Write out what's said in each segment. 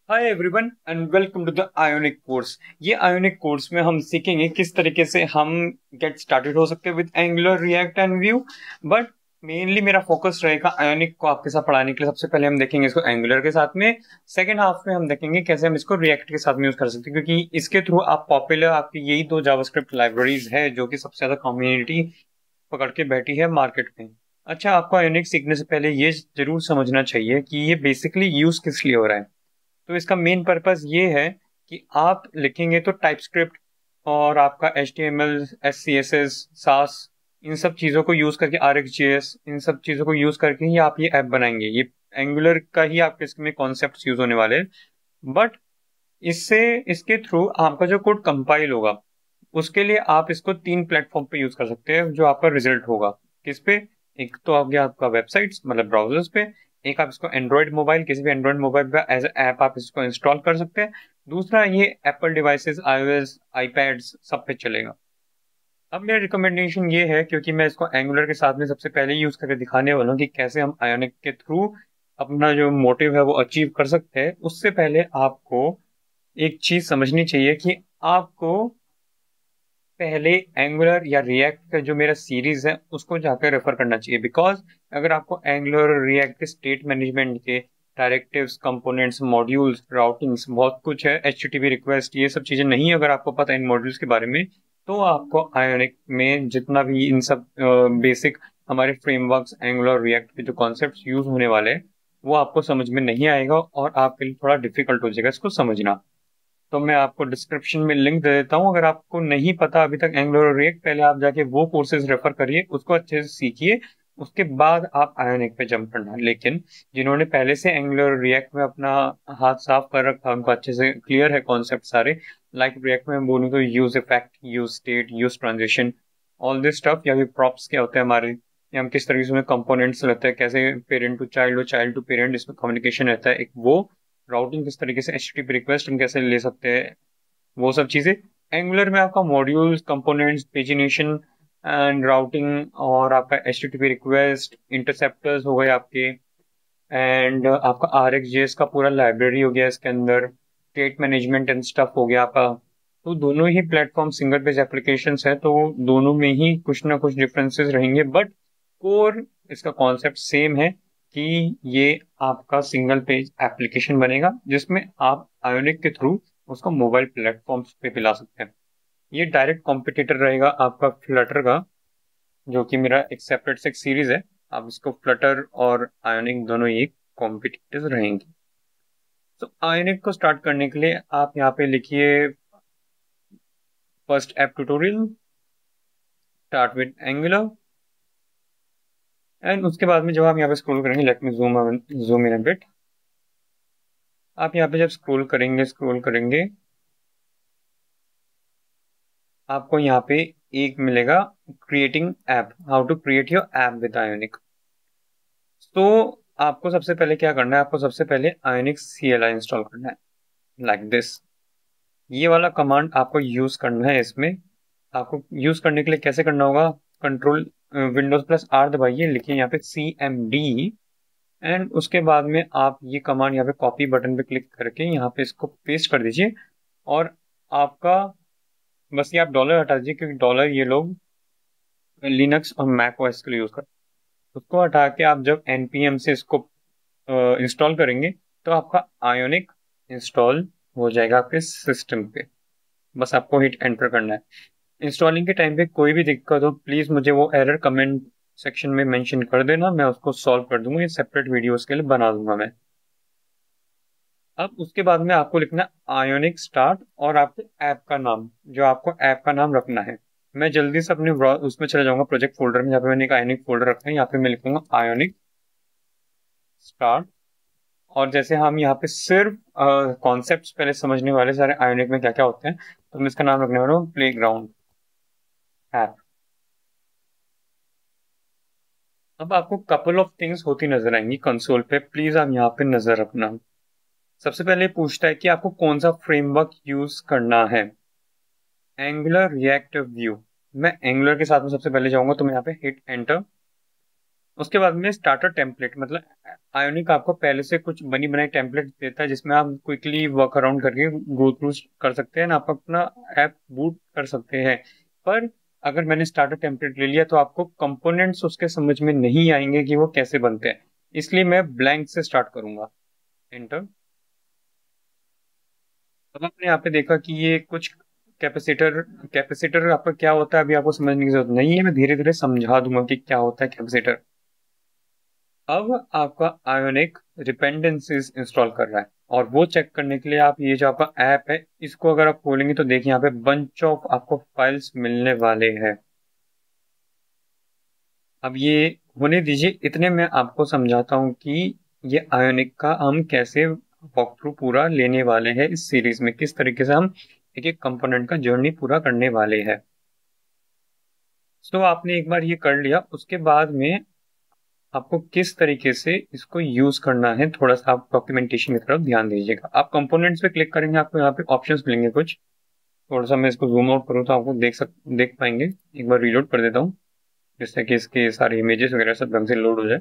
Hi everyone and welcome to the Ionic course. ये Ionic course में हम सीखेंगे किस तरीके से हम गेट स्टार्टेड हो सकते हैं with Angular React and Vue. But mainly मेरा फोकस रहेगा आयोनिक को आपके साथ पढ़ाने के लिए। सबसे पहले हम देखेंगे इसको एंगुलर के साथ में, सेकंड हाफ में हम देखेंगे कैसे हम इसको रिएक्ट के साथ में यूज कर सकते हैं, क्योंकि इसके थ्रू आप पॉपुलर आपकी यही दो जावास्क्रिप्ट लाइब्रेरीज है जो कि सबसे ज्यादा कम्युनिटी पकड़ के बैठी है मार्केट में। अच्छा, आपको आयोनिक सीखने से पहले ये जरूर समझना चाहिए कि ये बेसिकली यूज किस लिए हो रहा है। तो इसका मेन पर्पस ये है कि आप लिखेंगे तो टाइपस्क्रिप्ट और आपका HTML, SCSS, सास, इन सब चीज़ों को यूज़ करके RxJS, इन सब चीज़ों को यूज़ करके ही आप ये ऐप बनाएंगे। ये एंगुलर का ही आपके इसमें कॉन्सेप्ट यूज़ होने वाले हैं। बट इससे इसके थ्रू आपका जो कोड कंपाइल होगा उसके लिए आप इसको 3 प्लेटफॉर्म पे यूज कर सकते हैं जो आपका रिजल्ट होगा। किस पे? एक तो आ गया आपका वेबसाइट्स मतलब ब्राउजर्स पे, एक आप इसको एंड्रॉइड मोबाइल, किसी भी एंड्रॉइड मोबाइल पे एज ऐप आप इसको इंस्टॉल कर सकते हैं। दूसरा, ये एप्पल डिवाइसेस, iOS, iPads सब पे चलेगा। अब मेरा रिकमेंडेशन ये है, क्योंकि मैं इसको एंगुलर के साथ में सबसे पहले यूज करके दिखाने वाला हूँ कि कैसे हम आयोनिक के थ्रू अपना जो मोटिव है वो अचीव कर सकते हैं, उससे पहले आपको एक चीज समझनी चाहिए कि आपको पहले एंगुलर या रिएक्ट का जो मेरा सीरीज है उसको जाकर रेफर करना चाहिए। बिकॉज अगर आपको एंगुलर रिएक्ट के स्टेट मैनेजमेंट के डायरेक्टिव्स, कंपोनेंट्स, मॉड्यूल्स, राउटिंग्स, बहुत कुछ है, HTTP रिक्वेस्ट, ये सब चीजें नहीं अगर आपको पता है इन मॉड्यूल्स के बारे में, तो आपको आयोनिक में जितना भी इन सब बेसिक हमारे फ्रेमवर्क्स एंगुलर रिएक्ट के जो कॉन्सेप्ट यूज होने वाले हैं वो आपको समझ में नहीं आएगा और आपके लिए थोड़ा डिफिकल्ट हो जाएगा इसको समझना। तो मैं आपको डिस्क्रिप्शन में लिंक दे देता हूँ। अगर आपको नहीं पता अभी तक एंगुलर और रिएक्ट, पहले आप जाके वो कोर्सेज रेफर करिए, उसको अच्छे से सीखिए, उसके बाद आप आयोनिक पे जंप करना। लेकिन जिन्होंने पहले से एंगुलर और रिएक्ट में अपना हाथ साफ कर रखा, उनको अच्छे से क्लियर है कॉन्सेप्ट सारे। लाइक रिएक्ट में बोलूँ तो use effect, use state, use transition, all this stuff, या फिर प्रॉप्स क्या होते हैं हमारे, या हम किस तरीके से कंपोनेंट्स रहते हैं, कैसे पेरेंट टू चाइल्ड और चाइल्ड टू पेरेंट इसमें कम्युनिकेशन रहता है, एक वो राउटिंग किस तरीके से, HTTP रिक्वेस्ट हम कैसे ले सकते हैं, वो सब चीजें। एंगुलर में आपका modules, components, pagination and routing, और आपका HTTP रिक्वेस्ट, इंटरसेप्टर्स हो गए आपके, एंड आपका RxJS का पूरा लाइब्रेरी हो गया इसके अंदर, स्टेट मैनेजमेंट एंड स्टफ हो गया आपका। तो दोनों ही प्लेटफॉर्म सिंगल पेज एप्लीकेशंस है, तो दोनों में ही कुछ ना कुछ डिफरेंसेस रहेंगे, बट कोर इसका कॉन्सेप्ट सेम है कि ये आपका सिंगल पेज एप्लीकेशन बनेगा जिसमें आप आयोनिक के थ्रू उसको मोबाइल प्लेटफॉर्म्स पे पिला सकते हैं। ये डायरेक्ट कॉम्पिटिटर रहेगा आपका फ्लटर का, जो कि मेरा एक सेपरेट से सीरीज है। आप इसको फ्लटर और आयोनिक दोनों ही कॉम्पिटिटर्स रहेंगे। तो आयोनिक को स्टार्ट करने के लिए आप यहाँ पे लिखिए first app tutorial, start with Angular, and उसके बाद में जब आप यहाँ पे स्क्रॉल करेंगे, let me zoom in a bit. आप यहाँ पे जब स्क्रॉल करेंगे आपको यहाँ पे एक मिलेगा creating app, how to create your app with Ionic. तो आपको सबसे पहले क्या करना है, आपको सबसे पहले आयोनिक CLI इंस्टॉल करना है, लाइक दिस। ये वाला कमांड आपको यूज करना है। इसमें आपको यूज करने के लिए कैसे करना होगा, कंट्रोल Windows+R दबाइए, लिखिए यहाँ पे CMD, एंड उसके बाद में आप ये कमांड यहाँ पे कॉपी बटन पे क्लिक करके यहाँ पे इसको पेस्ट कर दीजिए। और आपका बस ये आप डॉलर हटा दीजिए, क्योंकि डॉलर ये लोग लिनक्स और मैक ओएस के लिए यूज करते हैं। उसको हटा के आप जब npm से इसको इंस्टॉल करेंगे तो आपका आयोनिक इंस्टॉल हो जाएगा आपके सिस्टम पे। बस आपको हिट एंटर करना है। इंस्टॉलिंग के टाइम पे कोई भी दिक्कत हो प्लीज मुझे वो एरर कमेंट सेक्शन में मेंशन कर देना, मैं उसको सॉल्व कर दूंगा। ये सेपरेट वीडियोस के लिए बना दूंगा मैं। अब उसके बाद में आपको लिखना आयोनिक स्टार्ट और आपके ऐप का नाम, जो आपको ऐप का नाम रखना है। मैं जल्दी से अपने उसमें चले जाऊंगा प्रोजेक्ट फोल्डर में, जहाँ पे मैंने एक आयोनिक फोल्डर रखा है, यहाँ पे मैं लिखूंगा आयोनिक स्टार्ट। और जैसे हम यहाँ पे सिर्फ कॉन्सेप्ट्स पहले समझने वाले सारे आयोनिक में क्या क्या होते हैं, तो मैं इसका नाम रखने वाला हूँ प्लेग्राउंड ऐप। अब आपको कपल ऑफ थिंग्स होती नजर आएंगी कंसोल पे, प्लीज आप यहाँ पे नजर रखना। सबसे पहले पूछता है कि आपको कौन सा फ्रेमवर्क यूज करना है। Angular, React, Vue. मैं एंगुलर के साथ में सबसे पहले जाऊंगा, तो मैं यहाँ पे हिट एंटर। उसके बाद में स्टार्टर टेम्पलेट, मतलब आयोनिक आपको पहले से कुछ बनी बनाई टेम्पलेट देता है जिसमें आप क्विकली वर्क अराउंड करके गो थ्रू कर सकते हैं, आप अपना ऐप बूट कर सकते हैं। पर अगर मैंने स्टार्टर टेम्पलेट ले लिया तो आपको कंपोनेंट्स उसके समझ में नहीं आएंगे कि वो कैसे बनते हैं, इसलिए मैं ब्लैंक से स्टार्ट करूंगा। एंटर। अब आपने यहाँ पे देखा कि ये कुछ कैपेसिटर, कैपेसिटर आपका क्या होता है अभी आपको समझने की जरूरत नहीं है, मैं धीरे धीरे समझा दूंगा कि क्या होता है कैपेसिटर। अब आपका आयोनिक डिपेंडेंसीज इंस्टॉल कर रहा है, और वो चेक करने के लिए आप ये जो आपका ऐप है इसको अगर आप खोलेंगे तो देखिए यहाँ पे बंच ऑफ आपको फाइल्स मिलने वाले हैं। अब ये होने दीजिए, इतने में आपको समझाता हूँ कि ये आयोनिक का हम कैसे वॉक थ्रू पूरा लेने वाले हैं इस सीरीज में, किस तरीके से हम एक एक कंपोनेंट का जर्नी पूरा करने वाले हैं। तो आपने एक बार ये कर लिया, उसके बाद में आपको किस तरीके से इसको यूज करना है थोड़ा सा आप डॉक्यूमेंटेशन की तरफ ध्यान दीजिएगा। आप कंपोनेंट्स पे क्लिक करेंगे, आपको यहाँ पे ऑप्शंस मिलेंगे कुछ। थोड़ा सा मैं इसको जूम आउट करूँ तो आपको देख पाएंगे। एक बार रीलोड कर देता हूँ जिससे कि इसके सारे इमेजेस वगैरह सब ढंग से लोड हो जाए।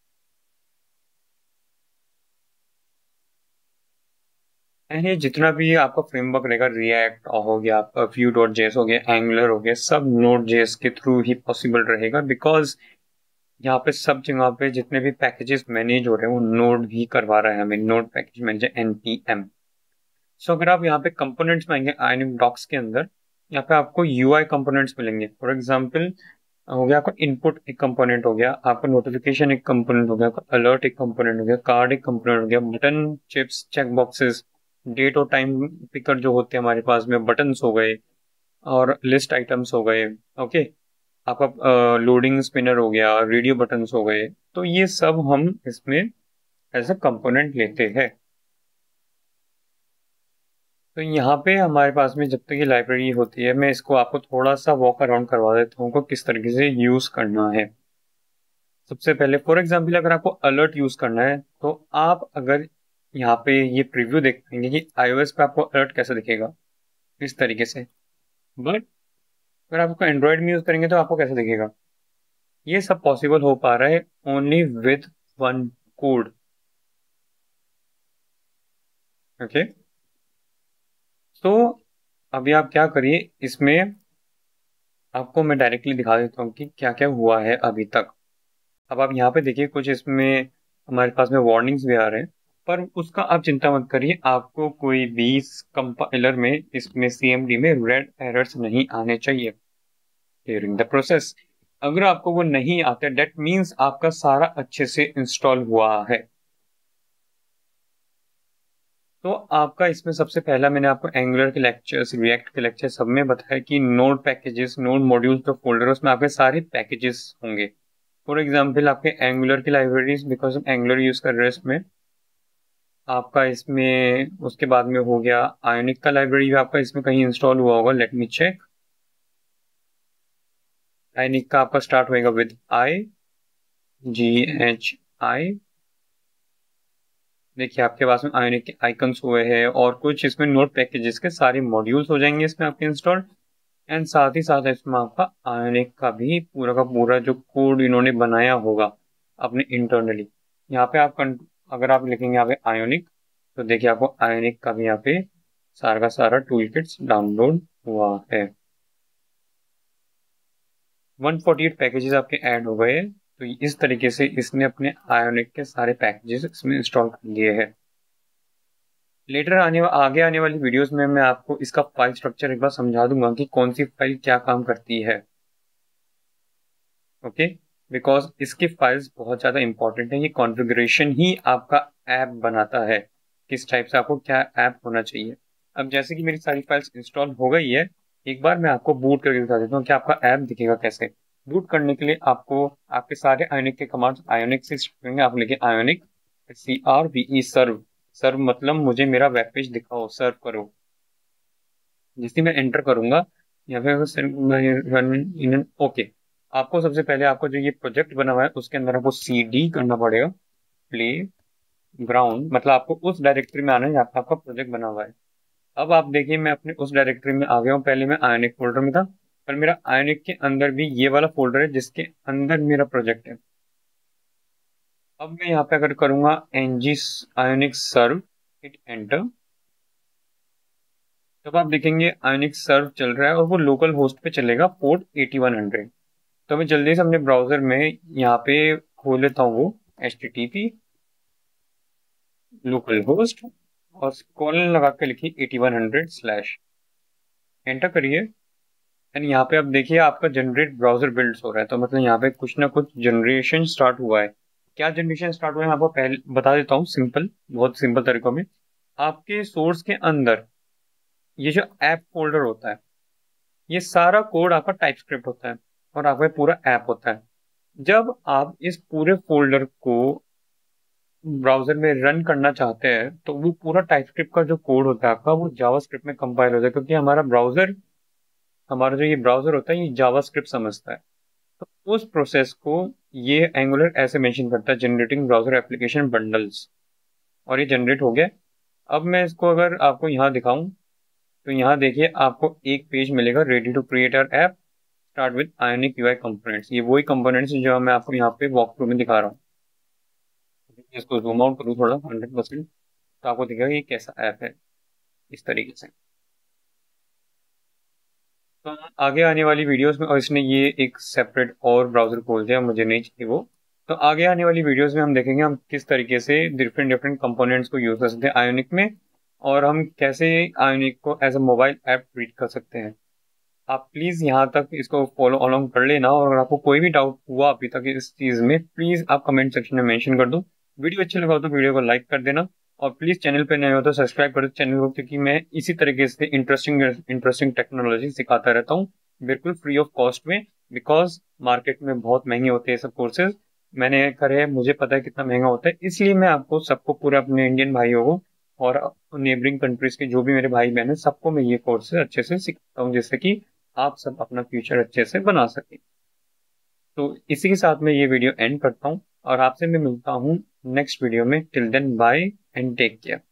एंड ये जितना भी आपका फ्रेमवर्क रहेगा, रिएक्ट हो गया, आपका व्यू डॉट जेएस हो गया, एंगुलर हो गया, सब नोड जेएस के थ्रू ही पॉसिबल रहेगा, बिकॉज यहाँ पे सब जगह पे जितने भी पैकेजेस मैनेज हो रहे हैं वो नोड ही करवा रहा है हमें, node package manager npm। So अगर आप यहाँ पे कंपोनेंट्स में आएंगे आयोनिक डॉक्स के अंदर, यहाँ पे आपको यूआई कंपोनेंट्स मिलेंगे। फॉर एग्जांपल हो गया आपका इनपुट एक कंपोनेंट हो गया, आपका नोटिफिकेशन एक कंपोनेंट हो गया, आपका अलर्ट एक कंपोनेंट हो गया, कार्ड एक कंपोनेंट हो गया, button chips check boxes, date और टाइम पिकर जो होते हैं हमारे पास में, बटन्स हो गए, और लिस्ट आइटम्स हो गए। ओके, आपका लोडिंग स्पिनर हो गया, रेडियो बटन्स हो गए। तो ये सब हम इसमें एज अ कंपोनेंट लेते हैं। तो यहाँ पे हमारे पास में जब तक ये लाइब्रेरी होती है, मैं इसको आपको थोड़ा सा वॉक अराउंड करवा देता हूँ को किस तरीके से यूज करना है। सबसे पहले फॉर एग्जाम्पल अगर आपको अलर्ट यूज करना है तो आप अगर यहाँ पे ये प्रीव्यू देख पाएंगे कि iOS पे आपको अलर्ट कैसे दिखेगा, इस तरीके से। बट अगर आपको एंड्रॉयड में यूज करेंगे तो आपको कैसे दिखेगा। ये सब पॉसिबल हो पा रहा है only with one code. Okay, तो अभी आप क्या करिए, इसमें आपको मैं डायरेक्टली दिखा देता हूँ कि क्या क्या हुआ है अभी तक। अब आप यहाँ पे देखिए कुछ इसमें हमारे पास में वार्निंग्स भी आ रहे हैं, पर उसका आप चिंता मत करिए, आपको कोई भी कंपाइलर में इसमें सीएमडी में रेड एरर्स नहीं आने चाहिए ड्यूरिंग द प्रोसेस। अगर आपको वो नहीं आते डेट मीन्स आपका सारा अच्छे से इंस्टॉल हुआ है। तो आपका इसमें सबसे पहला मैंने आपको एंगुलर के लेक्चर्स, रिएक्ट के लेक्चर सब में बताया कि नोड पैकेजेस, नोड मॉड्यूल्स जो फोल्डर उसमें आपके सारे पैकेजेस होंगे। फॉर एग्जाम्पल आपके एंगुलर की लाइब्रेरीज, बिकॉज हम एंगुलर यूज कर रहे हैं इसमें, आपका इसमें उसके बाद में हो गया आयोनिक का लाइब्रेरी भी आपका इसमें कहीं इंस्टॉल हुआ होगा, लेट मी चेक। आयोनिक का आपका स्टार्ट होएगा विद IGHI। देखिए आपके पास में आयोनिक के आइकन्स हुए हैं, और कुछ इसमें नोट पैकेजेस के सारे मॉड्यूल्स हो जाएंगे इसमें आपके इंस्टॉल। एंड साथ ही साथ इसमें आपका आयोनिक का पूरा जो कोड इन्होंने बनाया होगा अपने इंटरनली, यहाँ पे आप अगर आप लिखेंगे यहाँ पे आयोनिक, तो देखिए आपको आयोनिक का भी यहाँ पे सारा का सारा टूल किट्स डाउनलोड हुआ है। 148 पैकेजेस आपके ऐड हो गए। तो इस तरीके से इसने अपने आयोनिक के सारे पैकेजेस इसमें इंस्टॉल कर लिए हैं। लेटर आगे आने वाली वीडियोस में मैं आपको इसका फाइल स्ट्रक्चर एक बार समझा दूंगा कि कौन सी फाइल क्या काम करती है। ओके, बिकॉज इसकी फाइल्स बहुत ज़्यादा इंपॉर्टेंट है, ये कॉन्फ़िगरेशन ही आपका ऐप बनाता है, किस टाइप से आपको क्या ऐप होना चाहिए। अब जैसे कि मेरी सारी फाइल्स इंस्टॉल हो गई है, एक बार मैं आपको बूट करके दिखा देता हूँ कि आपका ऐप दिखेगा कैसे। बूट करने के लिए आपको आपके सारे आयोनिक के कमांड्स आयोनिक से करेंगे। आप लिखे आयोनिक CRVE सर्व, सर्व मतलब मुझे मेरा वेब पेज दिखाओ, सर्व करो। जिससे मैं एंटर करूंगा या फिर ओके, आपको सबसे पहले आपको जो ये प्रोजेक्ट बना हुआ है उसके अंदर आपको CD करना पड़ेगा, प्ले ग्राउंड, मतलब आपको उस डायरेक्टरी में आना है जहाँ पे आपका प्रोजेक्ट बना हुआ है। अब आप देखिए मैं अपने उस डायरेक्टरी में आ गया हूँ, पहले मैं आयोनिक फोल्डर में था, पर मेरा आयोनिक के अंदर भी ये वाला फोल्डर है जिसके अंदर मेरा प्रोजेक्ट है। अब मैं यहाँ पे अगर करूँगा ng ionic serve, hit enter, तब आप देखेंगे ionic सर्व चल रहा है और वो लोकल होस्ट पे चलेगा पोर्ट 8100। तो मैं जल्दी से अपने ब्राउजर में यहाँ पे खोल लेता हूँ वो http लोकल होस्ट और कॉलन लगा के लिखिए 8100 / एंटर करिए। एंड यहाँ पे अब देखिए आपका जनरेट ब्राउजर बिल्ड हो रहा है, तो मतलब यहाँ पे कुछ ना कुछ जनरेशन स्टार्ट हुआ है। क्या जनरेशन स्टार्ट हुआ है आपको पहले बता देता हूँ, सिंपल, बहुत सिंपल तरीकों में। आपके सोर्स के अंदर ये जो ऐप फोल्डर होता है, ये सारा कोड आपका टाइपस्क्रिप्ट होता है और आपका पूरा ऐप होता है। जब आप इस पूरे फोल्डर को ब्राउजर में रन करना चाहते हैं तो वो पूरा टाइपस्क्रिप्ट का जो कोड होता है आपका, वो जावास्क्रिप्ट में कंपाइल हो जाए, क्योंकि हमारा जो ये ब्राउजर होता है ये जावास्क्रिप्ट समझता है। तो उस प्रोसेस को ये एंगुलर ऐसे मेंशन करता है, जनरेटिंग ब्राउजर एप्लीकेशन बंडल्स, और ये जनरेट हो गया। अब मैं इसको अगर आपको यहाँ दिखाऊं तो यहाँ देखिए आपको एक पेज मिलेगा, ready to create our app, start with Ionic UI components. ये वही कंपोनेंट्स जो मैं आपको यहाँ पे वॉक थ्रू में दिखा रहा हूँ। इसको जूम आउट करूँ थोड़ा 100%, तो आपको दिखेगा ये कैसा ऐप है इस तरीके से। तो आगे आने वाली वीडियोस में, और इसने ये एक सेपरेट और ब्राउजर खोल दिया, मुझे नहीं चाहिए वो। तो आगे आने वाली वीडियोस में हम देखेंगे हम किस तरीके से डिफरेंट डिफरेंट कंपोनेंट्स को यूज कर सकते हैं आयोनिक में, और हम कैसे आयोनिक को as a mobile app treat कर सकते हैं। आप प्लीज यहाँ तक इसको फॉलो अलोंग कर लेना, और अगर आपको कोई भी डाउट हुआ अभी तक इस चीज में, प्लीज आप कमेंट सेक्शन में मेंशन कर दो। वीडियो अच्छी लगा हो तो वीडियो को लाइक कर देना, और प्लीज चैनल पे नए हो तो सब्सक्राइब कर दो चैनल को, क्योंकि मैं इसी तरीके से इंटरेस्टिंग इंटरेस्टिंग टेक्नोलॉजी सिखाता रहता हूँ बिल्कुल फ्री ऑफ कॉस्ट में। बिकॉज मार्केट में बहुत महंगे होते हैं सब कोर्सेज, मैंने करे, मुझे पता है कितना महंगा होता है, इसलिए मैं आपको सबको, पूरे अपने इंडियन भाइयों को और नेबरिंग कंट्रीज के जो भी मेरे भाई बहन है, सबको मैं ये कोर्सेज अच्छे से सिखाता हूँ, जिससे कि आप सब अपना फ्यूचर अच्छे से बना सकें। तो इसी के साथ मैं ये वीडियो एंड करता हूँ और आपसे मैं मिलता हूँ नेक्स्ट वीडियो में। Till then bye and take care.